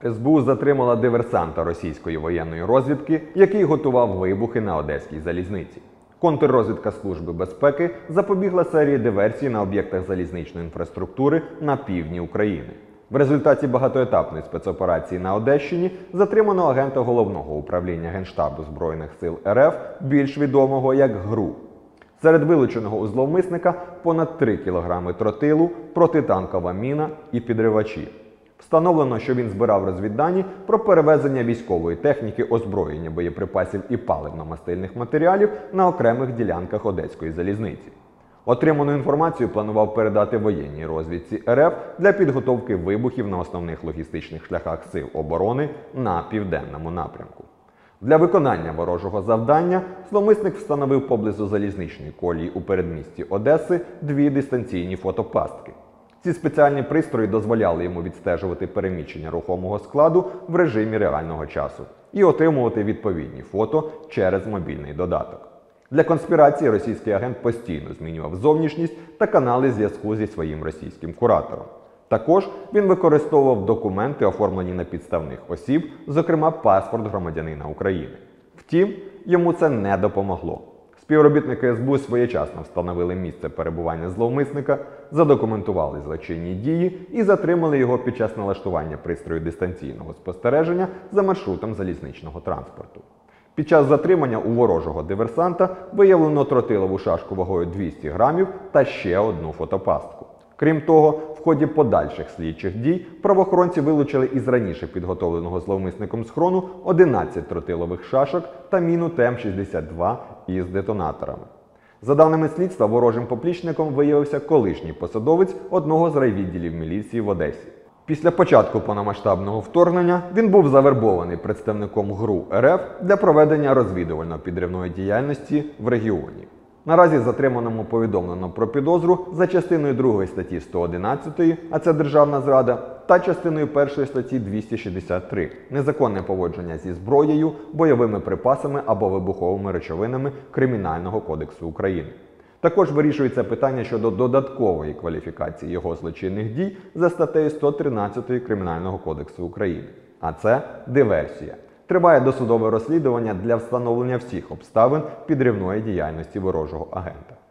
СБУ затримала диверсанта російської воєнної розвідки, який готував вибухи на Одеській залізниці. Контррозвідка Служби безпеки запобігла серії диверсій на об'єктах залізничної інфраструктури на півдні України. В результаті багатоетапної спецоперації на Одещині затримано агента Головного управління Генштабу Збройних сил РФ, більш відомого як ГРУ. Серед вилученого у зловмисника понад 3 кілограми тротилу, протитанкова міна і підривачі. Встановлено, що він збирав розвіддані про перевезення військової техніки, озброєння, боєприпасів і паливно-мастильних матеріалів на окремих ділянках Одеської залізниці. Отриману інформацію планував передати воєнній розвідці РФ для підготовки вибухів на основних логістичних шляхах сил оборони на південному напрямку. Для виконання ворожого завдання зловмисник встановив поблизу залізничної колії у передмісті Одеси 2 дистанційні фотопастки. Ці спеціальні пристрої дозволяли йому відстежувати переміщення рухомого складу в режимі реального часу і отримувати відповідні фото через мобільний додаток. Для конспірації російський агент постійно змінював зовнішність та канали зв'язку зі своїм російським куратором. Також він використовував документи, оформлені на підставних осіб, зокрема паспорт громадянина України. Втім, йому це не допомогло. Співробітники СБУ своєчасно встановили місце перебування зловмисника, задокументували злочинні дії і затримали його під час налаштування пристрою дистанційного спостереження за маршрутом залізничного транспорту. Під час затримання у ворожого диверсанта виявлено тротилову шашку вагою 200 грамів та ще одну фотопастку. Крім того, в ході подальших слідчих дій правоохоронці вилучили із раніше підготовленого зловмисником схрону 11 тротилових шашок та міну ТМ-62 із детонаторами. За даними слідства, ворожим поплічником виявився колишній посадовець одного з райвідділів міліції в Одесі. Після початку повномасштабного вторгнення він був завербований представником ГРУ РФ для проведення розвідувально-підривної діяльності в регіоні. Наразі затриманому повідомлено про підозру за частиною 2 статті 111, а це державна зрада, та частиною 1 статті 263 незаконне поводження зі зброєю, бойовими припасами або вибуховими речовинами Кримінального кодексу України. Також вирішується питання щодо додаткової кваліфікації його злочинних дій за статтею 113 Кримінального кодексу України. А це диверсія. Триває досудове розслідування для встановлення всіх обставин підривної діяльності ворожого агента.